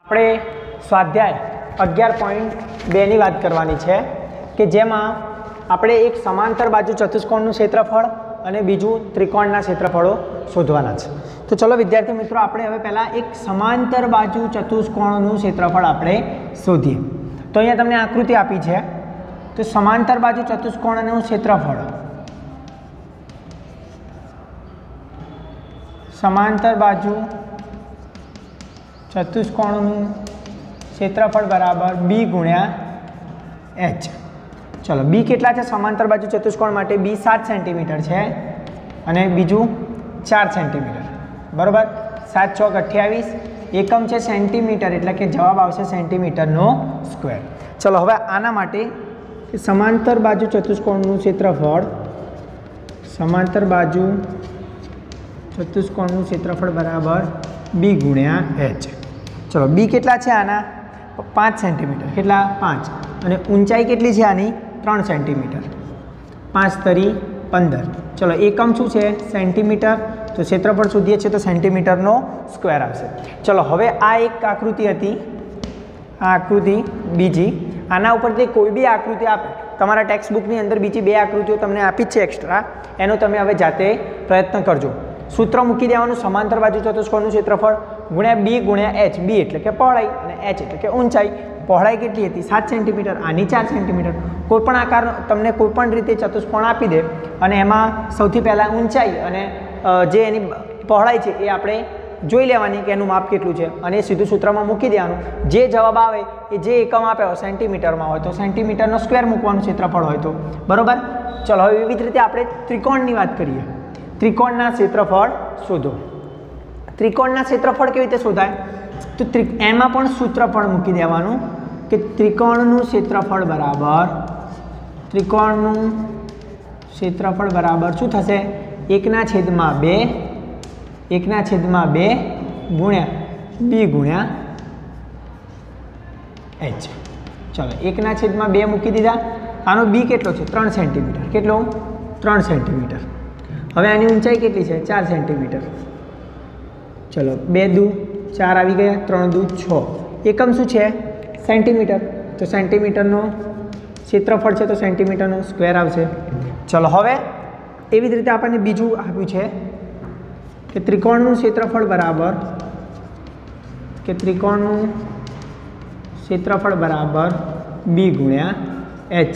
આપણે સ્વાધ્યાય 11.2 ની વાત કરવાની છે કે જેમાં આપણે એક સમાંતર બાજુ ચતુષ્કોણનું ક્ષેત્રફળ અને બીજું ત્રિકોણના ક્ષેત્રફળો શોધવાના છે। તો ચલો વિદ્યાર્થી મિત્રો આપણે હવે પહેલા એક સમાંતર બાજુ ચતુષ્કોણનું ક્ષેત્રફળ આપણે શોધીએ। તો અહીંયા તમને આકૃતિ આપી છે। તો સમાંતર બાજુ ચતુષ્કોણનું ક્ષેત્રફળ સમાંતર બાજુ चतुष्कोणનું क्षेत्रफળ બરાબર b ગુણ્યા h। ચલો b કેટલા છે સમાંતર બાજુ ચતુષ્કોણ માટે? b 7 સેન્ટીમીટર છે અને બીજું 4 સેન્ટીમીટર, બરાબર। 7 ચોક 28, એકમ છે સેન્ટીમીટર, એટલે કે જવાબ આવશે સેન્ટીમીટરનો સ્ક્વેર। ચલો હવે આના માટે સમાંતર બાજુ ચતુષ્કોણનું ક્ષેત્રફળ સમાંતર બાજુ ચતુષ્કોણનું ક્ષેત્રફળ બરાબર b ગુણ્યા h। चलो बी કેટલા છે આના? 5 સેન્ટીમીટર, કેટલા? 5, અને ઊંચાઈ કેટલી છે આની? 3 સેન્ટીમીટર, 5 તરી 15। ચલો એકમ શું છે? સેન્ટીમીટર, તો ક્ષેત્રફળ શોધીએ છીએ તો સેન્ટીમીટરનો સ્ક્વેર આવશે। ચલો હવે આ એક આકૃતિ હતી, આ આકૃતિ બીજી, આના ઉપરથી કોઈ બી આકૃતિ આપે, તમારા ટેક્સ્ટ બુકની અંદર બીજી 2 આકૃતિઓ તમને આપી છે એક્સ્ટ્રા, એનો તમે હવે જાતે પ્રયત્ન કરજો। सूत्र मूकी देवानुं समांतर बाजू चतुष्कोणनुं क्षेत्रफळ गुण्या b गुण्या h। b एटले के पहोळाई अने h एटले के ऊंचाई। पहोळाई केटली हती? 7 सेंटीमीटर, आनी 4 सेंटीमीटर। कोईपण आकार तमने कोईपण रीते चतुष्कोण आपी दे अने एमां सौथी पहेला ऊंचाई अने जे एनी पहोळाई छे ए आपणे जोई लेवानी के एनुं माप केटलुं छे अने सीधुं सूत्रमां मूकी देवानुं। जे जवाब आवे ए जे एकम आप्यो सेंटीमीटरमां होय तो सेंटीमीटरनो स्क्वेर मूकवानुं, क्षेत्रफळ होय तो, बरोबर। चलो हवे एवी ज रीते आपणे त्रिकोणनी वात करीए। त्रिकोणना क्षेत्रफळ शोधो। त्रिकोणना क्षेत्रफळ केवी रीते शोधाय? तो एमां पण सूत्रफळ मूकी देवानुं के त्रिकोणनुं क्षेत्रफळ बराबर शुं थशे? 1/2 गुण्या b गुण्या h। चलो 1/2 मूकी दीधा। आनो b केटलो छे? 3 सेंटीमीटर, केटलो? 3 सेंटीमीटर। હવે આની ઊંચાઈ કેટલી છે? 4 સેન્ટીમીટર। ચલો 2 દુ 4 આવી ગયા, 3 દુ 6, એકમ શું છે? સેન્ટીમીટર, તો સેન્ટીમીટરનો ક્ષેત્રફળ છે તો સેન્ટીમીટરનો સ્ક્વેર આવશે। ચલો હવે એવી જ રીતે આપણને બીજું આપ્યું છે કે ત્રિકોણનું ક્ષેત્રફળ બરાબર b ગુણ્યા h।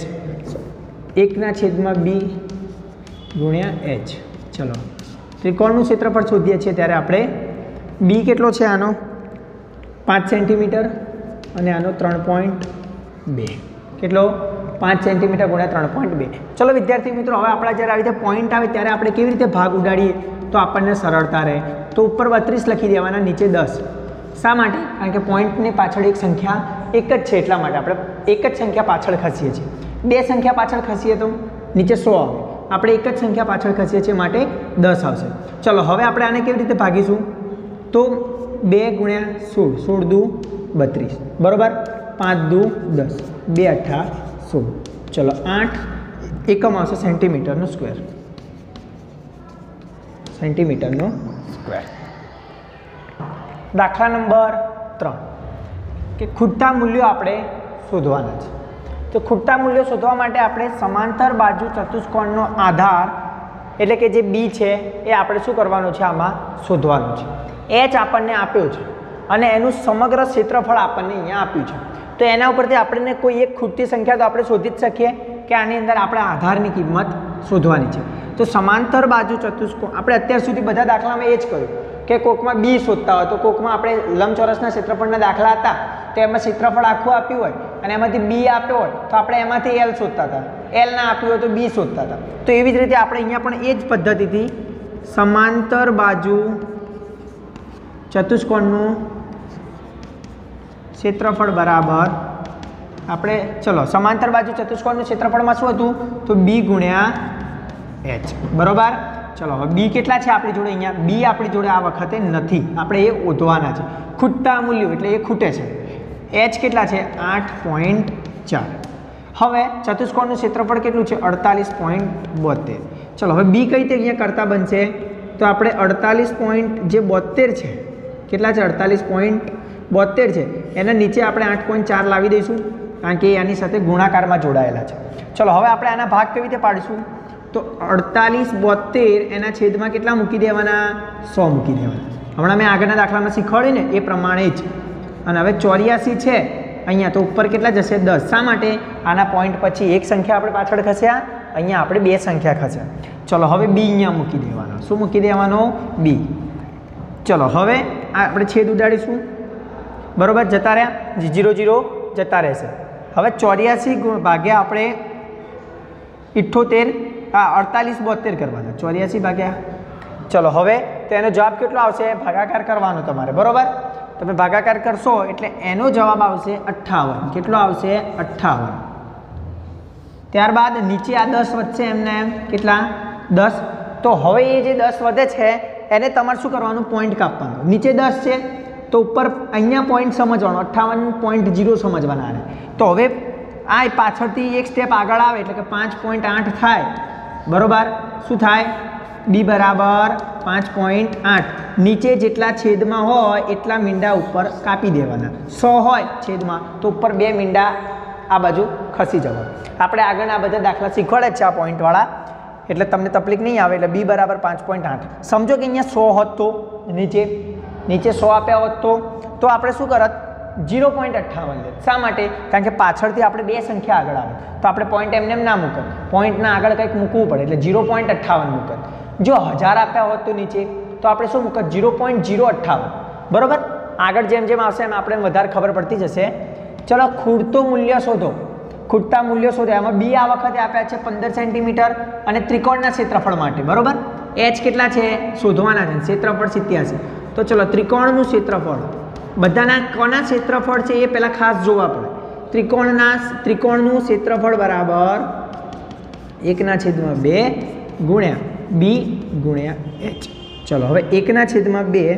1/2 गुण्या h। चलो त्रिकोणनुं क्षेत्रफळ शोधीए छीए त्यारे आपणे b केटलो छे आनो? 5 सेंटीमीटर अने आनो 3.2, केटलो? 5 सेंटीमीटर गुण्या 3.2। चलो विद्यार्थी मित्रों हवे आपणा ज्यारे आ रीते पॉइंट आवे त्यारे आपणे केवी रीते भाग उडाडीए तो आपणने सरळता रहे। तो उपर 32 लखी देवाना, नीचे 10। शा माटे? कारण के पॉइंटनी पाछळ एक संख्या एक ज छे એટલા માટે આપણે એક જ સંખ્યા પાછળ ખસીએ છીએ। બે સંખ્યા પાછળ ખસીએ તો નીચે 100 આવે, આપણે એક જ સંખ્યા પાછળ ખસીએ છીએ માટે 10 આવશે। ચલો હવે આપણે આને કેવી રીતે ભાગીશું? તો 2 ગુણ્યા 16, 16 દુ 32, બરોબર। 5 દુ 10, 2 8 16। ચલો 8 એકમ આવશે સેન્ટીમીટરનો સ્ક્વેર, સેન્ટીમીટરનો સ્ક્વેર। દાખલા નંબર 3 કે ખૂટતા મૂલ્યો આપણે શોધવાના છે। तो खूटता मूल्यों शोधवा माटे आपणे समांतर बाजू चतुष्कोणनो आधार एटले के जे बी छे ए आपणे शुं करवानुं छे? आमां शोधवानुं छे। एच आपणने आप्यो छे अने एनुं समग्र क्षेत्रफळ आपणने अहींया आप्युं छे। तो एना उपरथी आपणे कोई एक खूटती संख्या तो आपणे शोधी ज शकीए के आनी अंदर आपणे आधारनी किंमत शोधवानी छे। तो समांतर बाजू चतुष्कोण आपणे अत्यार सुधी बधा दाखलामां ए ज कर्युं के कोकमां बी शोधता होय तो कोकमां आपणे लंबचोरसना क्षेत्रफळना दाखला हता तो एमां क्षेत्रफळ आखुं आप्युं होय अने एमांथी बी आप्यो होय तो आपणे एमांथी एल शोधता हता, एल ना आप्युं होय तो बी शोधता हता। तो एवी ज रीते आपणे अहींया पण ए ज पद्धतिथी समांतर बाजू चतुष्कोणनुं क्षेत्रफळ बराबर आपणे चलो समांतर बाजू चतुष्कोणनुं क्षेत्रफळमां शुं हतुं? तो b गुण्या h, बरोबर। चलो હવે b કેટલા છે આપણી જોડે? અહીંયા b આપણી જોડે આ વખતે નથી, આપણે એ શોધવાના છે। ખૂટતા મૂલ્યો એટલે એ ખૂટે છે। h કેટલા છે? 8.4। હવે ચતુષ્કોણનું ક્ષેત્રફળ કેટલું છે? 48.72। ચલો હવે b કઈ રીતે અહીંયા કરતા બનશે? તો આપણે 48.72 છે, કેટલા છે? 48.72 છે એના નીચે આપણે 8.4 લાવી દઈશું કારણ કે આની સાથે ગુણાકારમાં જોડાયેલા છે. ચલો હવે આપણે આના ભાગ કેવી રીતે પાડીશું? તો 48 72 એના છેદમાં કેટલા મૂકી દેવાના? 100 મૂકી દેવાના. હમણાં મેં આગળના દાખલામાં શીખવાડ્યું ને એ પ્રમાણે જ. અને હવે 84 છે અહીંયા, તો ઉપર કેટલા જશે? 10. શા માટે? આના પોઈન્ટ પછી એક સંખ્યા આપણે પાછળ ખસ્યા, અહીંયા આપણે બે સંખ્યા ખસ્યા. ચલો હવે બી અહીંયા મૂકી દેવાનો. શું મૂકી દેવાનો? બી. ચલો હવે આપણે છેદ ઉડાડીશું, બરાબર? જતા રહ્યા 0 0 જતા રહેશે. હવે 84 ભાગ્યા આપણે 48 48 72 કરવાના. 84 ભાગ્યા, ચલો હવે તો એનો જવાબ કેટલો આવશે? ભાગાકાર કરવાનો તમારે, બરાબર? તમે ભાગાકાર કરશો એટલે એનો જવાબ આવશે 58. કેટલો આવશે? 58. ત્યારબાદ નીચે આ 10 વધશે એમને એમ. કેટલા? 10. તો હવે એ જે 10 વધે છે એને તમારે શું કરવાનું? પોઈન્ટ કાપવાનું. નીચે 10 છે તો ઉપર અહીંયા પોઈન્ટ સમજવાનો, 58.0 સમજવાના. તો હવે આ પાછળથી એક સ્ટેપ આગળ આવે એટલે કે 5.8 થાય, બરાબર? શું થાય? બી બરાબર 5.8. નીચે જેટલા છેદમાં હોય એટલા મીંડા ઉપર કાપી દેવાના. 100 હોય છેદમાં તો ઉપર 2 મીંડા આ બાજુ ખસી જવા. આપણે આગળના બધા દાખલા શીખવાડે છે આ પોઈન્ટવાળા, એટલે તમને તકલીફ નહીં આવે. એટલે બી બરાબર 5.8. સમજો કે અહીંયા 100 હોત તો નીચે 100 આપ્યા હોત તો આપણે શું કરત? 0.58 લે. શા માટે? કારણ કે પાછળથી આપણે બે સંખ્યા આગળ આવે તો આપણે પોઈન્ટ એમને એમ ના મૂકત, પોઈન્ટના આગળ કંઈક મૂકવું પડે એટલે 0.58 મૂકત. જો 1000 આપ્યા હોત તો નીચે તો આપણે શું મૂકત? 0.058. બરાબર? આગળ જેમ જેમ આવશે એમ આપણે વધારે ખબર પડતી જશે. ચલો ખૂટતું મૂલ્ય શોધો. ખૂટતા મૂલ્યો શોધો. એમાં બી આ વખતે આપ્યા છે 15 સેન્ટીમીટર અને ત્રિકોણના ક્ષેત્રફળ માટે, બરાબર? એચ કેટલા છે શોધવાના છે, ક્ષેત્રફળ 87. તો ચલો ત્રિકોણનું ક્ષેત્રફળ, બધાના કોના ક્ષેત્રફળ છે એ પહેલાં ખાસ જોવા પડે. ત્રિકોણનું ક્ષેત્રફળ બરાબર 1/2 ગુણ્યા બી ગુણ્યા એચ. ચલો હવે 1/2.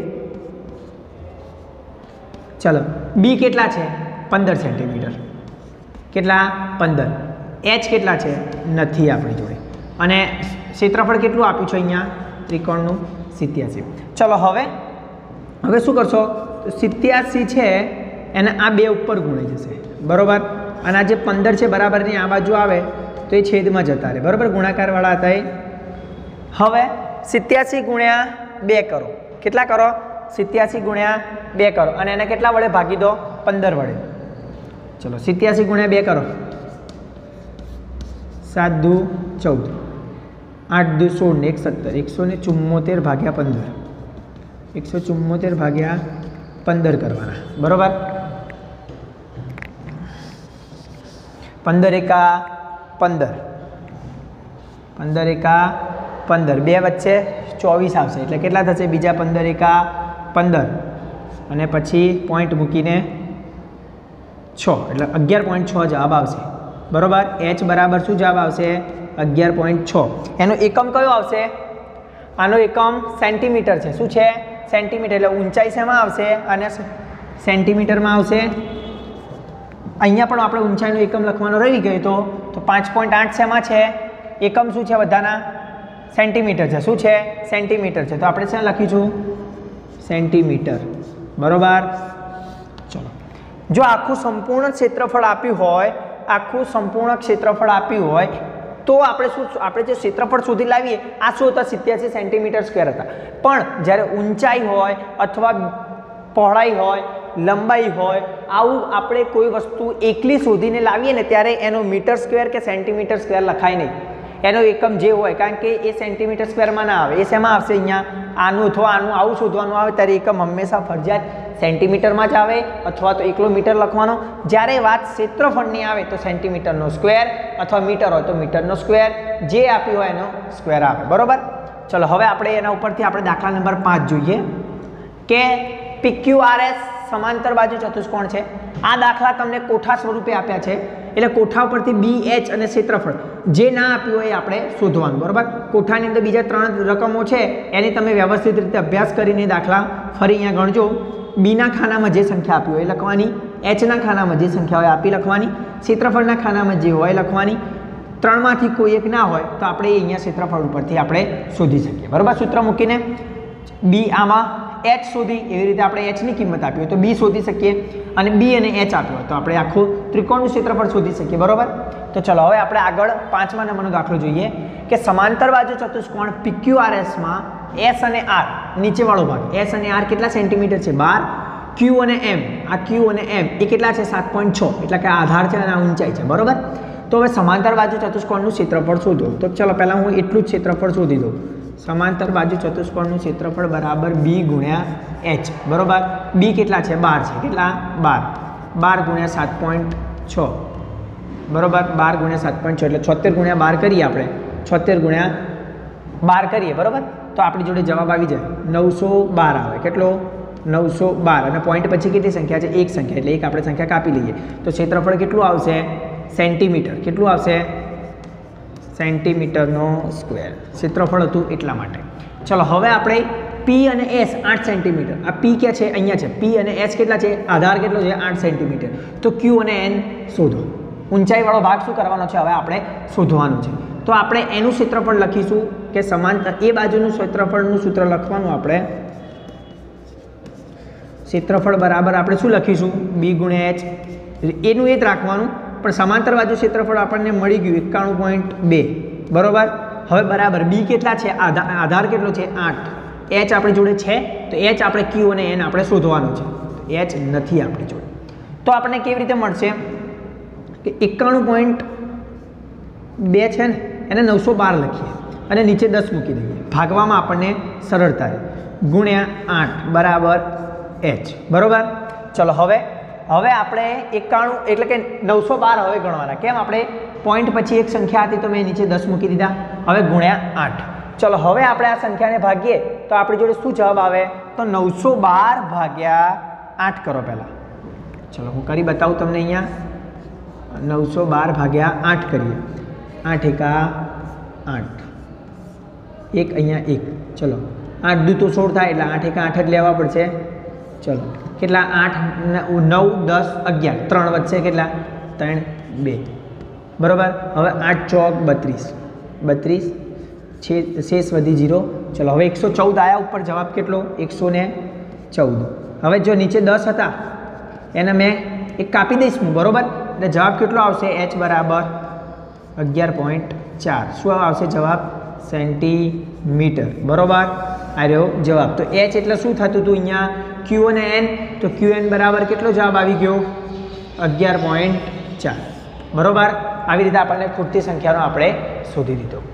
ચલો બી કેટલા છે? 15 સેન્ટીમીટર. કેટલા? 15. એચ કેટલા છે? નથી આપણી જોડે. અને ક્ષેત્રફળ કેટલું આપ્યું છે અહીંયા? ત્રિકોણનું 87. ચલો હવે શું કરશો? 87 છે એને આ બે ઉપર ગુણી જશે, બરાબર? અને આ જે 15 છે બરાબરની આ બાજુ આવે તો એ છેદમાં જતા રહે, બરાબર? ગુણાકારવાળા હતા એ. હવે 87 ગુણ્યા 2 કરો. કેટલા કરો? 87 ગુણ્યા 2 કરો અને એને કેટલા વડે ભાગી દો? 15 વડે. ચલો 87 ગુણ્યા 2 કરો. 7 દુ 14, 8 દુ 16 ને 1 17. 174 ભાગ્યા 15. 174 ભાગ્યા 15 કરવાના, બરાબર? 15 એકા 15, 15 એકા 15, બે વચ્ચે 24 આવશે એટલે કેટલા થશે? બીજા 15 એકા 15 અને પછી પોઈન્ટ મૂકીને 6 એટલે 11.6 જવાબ આવશે, બરાબર? એચ બરાબર શું જવાબ આવશે? 11.6. એનો એકમ કયો આવશે? આનો એકમ સેન્ટીમીટર છે. શું છે? સેન્ટીમીટર. એટલે ઊંચાઈ શેમાં આવશે? અને સેન્ટીમીટરમાં આવશે. અહીંયા પણ આપણે ઊંચાઈનો એકમ લખવાનો રહી ગયો તો 5.8 શેમાં છે? એકમ શું છે બધાના? સેન્ટીમીટર છે. શું છે? સેન્ટીમીટર છે. તો આપણે શું લખીશું? સેન્ટીમીટર, બરાબર? ચલો જો આખું સંપૂર્ણ ક્ષેત્રફળ આપ્યું હોય તો આપણે જે ક્ષેત્રફળ શોધી લાવીએ આ શું હતા? 87 સેન્ટીમીટર સ્ક્વેર હતા. પણ જ્યારે ઊંચાઈ હોય અથવા પહોળાઈ હોય, લંબાઈ હોય, આવું આપણે કોઈ વસ્તુ એકલી શોધીને લાવીએ ને ત્યારે એનો મીટર સ્ક્વેર કે સેન્ટીમીટર સ્ક્વેર લખાય નહીં. એનો એકમ જે હોય, કારણ કે એ સેન્ટીમીટર સ્ક્વેરમાં ના આવે. એ શેમાં આવશે? અહીંયા આનું અથવા આનું આવું શોધવાનું આવે ત્યારે એકમ હંમેશા ફરજિયાત સેન્ટીમીટરમાં જ આવે અથવા તો એકલો મીટર લખવાનો. જ્યારે વાત ક્ષેત્રફળની આવે તો સેન્ટીમીટરનો સ્ક્વેર અથવા મીટર હોય તો મીટરનો સ્ક્વેર, જે આપ્યું હોય એનો સ્ક્વેર આવે, બરાબર? ચલો હવે આપણે એના ઉપરથી આપણે દાખલા નંબર 5 જોઈએ કે PQRS સમાંતર બાજુ ચતુષ્કોણ છે. આ દાખલા તમને કોઠા સ્વરૂપે આપ્યા છે એટલે કોઠા ઉપરથી BH અને ક્ષેત્રફળ જે ના આપ્યું હોય એ આપણે શોધવાનું, બરાબર? કોઠાની અંદર બીજા 3 રકમો છે એની તમે વ્યવસ્થિત રીતે અભ્યાસ કરીને દાખલા ફરી અહીંયા ગણજો. બીના ખાનામાં જે સંખ્યા આપી હોય એ લખવાની, એચના ખાનામાં જે સંખ્યા હોય આપી લખવાની, ક્ષેત્રફળના ખાનામાં જે હોય લખવાની. 3માંથી કોઈ એક ના હોય તો આપણે અહીંયા ક્ષેત્રફળ ઉપરથી આપણે શોધી શકીએ, બરાબર? સૂત્ર મૂકીને બી આમાં એચ શોધી, એવી રીતે આપણે એચની કિંમત આપી હોય તો બી શોધી શકીએ, અને બી અને એચ આપ્યો હોય તો આપણે આખું ત્રિકોણનું ક્ષેત્રફળ શોધી શકીએ, બરોબર. તો ચલો હવે આપણે આગળ 5મા નંબરનો દાખલો જોઈએ કે સમાંતર બાજુ ચતુષ્કોણ PQRSમાં એસ અને આર નીચેવાળો ભાગ, એસ અને આર કેટલા સેન્ટીમીટર છે 12, ક્યુ અને એમ, આ ક્યુ અને એમ એ કેટલા છે 7.6, એટલે કે આધાર છે અને આ ઊંચાઈ છે, બરોબર. તો હવે સમાંતર બાજુ ચતુષ્કોણનું ક્ષેત્રફળ શોધો. તો ચલો પહેલાં હું એટલું જ ક્ષેત્રફળ શોધી દઉં. સમાંતર બાજુ ચતુષ્કોણનું ક્ષેત્રફળ બરાબર બી ગુણ્યા એચ, બરોબર. બી કેટલા છે 12 છે, કેટલા 12 ગુણ્યા 7.6, બરોબર. 12 ગુણ્યા 7.6 એટલે 76 ગુણ્યા 12 કરીએ આપણે, 76 ગુણ્યા 12 કરીએ, બરોબર. તો આપણી જોડે જવાબ આવી જાય 912 આવે. કેટલો 912, અને પોઈન્ટ પછી કેટલી સંખ્યા છે એક સંખ્યા, એટલે એક આપણે સંખ્યા કાપી લઈએ તો ક્ષેત્રફળ કેટલું આવશે સેન્ટીમીટર, કેટલું આવશે સેન્ટીમીટરનો સ્ક્વેર ક્ષેત્રફળ હતું એટલા માટે. ચલો હવે આપણે પી અને એસ 8 સેન્ટીમીટર, આ પી ક્યાં છે અહીંયા છે, પી અને એચ કેટલા છે, આધાર કેટલો છે 8 સેન્ટીમીટર. તો ક્યુ અને એન શોધો. ઊંચાઈવાળો ભાગ શું કરવાનો છે હવે આપણે શોધવાનું છે. તો આપણે એનું ક્ષેત્રફળ લખીશું કે સમાંતર એ બાજુનું ક્ષેત્રફળનું સૂત્ર લખવાનું, આપણે ક્ષેત્રફળ બરાબર આપણે શું લખીશું બી ગુણ્યા એચ, એનું એ જ રાખવાનું, પણ સમાંતર બાજુ ક્ષેત્રફળ આપણને મળી ગયું 91.2, બરોબર. હવે બરાબર બી કેટલા છે, આધાર કેટલો છે 8, એચ આપણી જોડે છે તો એચ આપણે ક્યુ અને એન આપણે શોધવાનું છે, એચ નથી આપણી જોડે. તો આપણને કેવી રીતે મળશે કે 91.2 છે ને એને 912 લખીએ અને નીચે 10 મૂકી દઈએ, ભાગવામાં આપણને સરળતા રહે, ગુણ્યા 8 બરાબર એચ, બરોબર. ચલો હવે આપણે 91 એટલે કે 912 હવે ગણવાના. કેમ, આપણે પોઈન્ટ પછી એક સંખ્યા હતી તો મેં નીચે 10 મૂકી દીધા, હવે ગુણ્યા 8. ચલો હવે આપણે આ સંખ્યાને ભાગીએ તો આપણી જોડે શું જવાબ આવે તો 912 ભાગ્યા 8 કરો પહેલાં. ચલો હું કરી બતાવું તમને, અહીંયા 912 ભાગ્યા 8 કરીએ, 8 એકા 8, એક અહીંયા એક, ચલો 8 દુ તો 16 થાય એટલે 8 એકા 8 જ લેવા પડશે. ચલો કેટલા 8 9 10 11, 3 વધશે કેટલા 3 2, બરાબર. હવે 8 ચોક 32, શેષ વધી 0. ચલો હવે 114 આવ્યા ઉપર, જવાબ કેટલો 114. હવે જો નીચે 10 હતા એને મેં એક કાપી દઈશ હું, બરાબર. એટલે જવાબ કેટલો આવશે એચ બરાબર 11.4, શું આવશે જવાબ સેન્ટીમીટર, બરાબર. આ રહ્યો જવાબ. તો એચ એટલે શું થતું હતું અહીંયા ક્યુ અને એન, તો ક્યુ એન બરાબર કેટલો જવાબ આવી ગયો 11.4, બરાબર. આવી રીતે આપણને ખૂટતી સંખ્યાનો આપણે શોધી દીધો.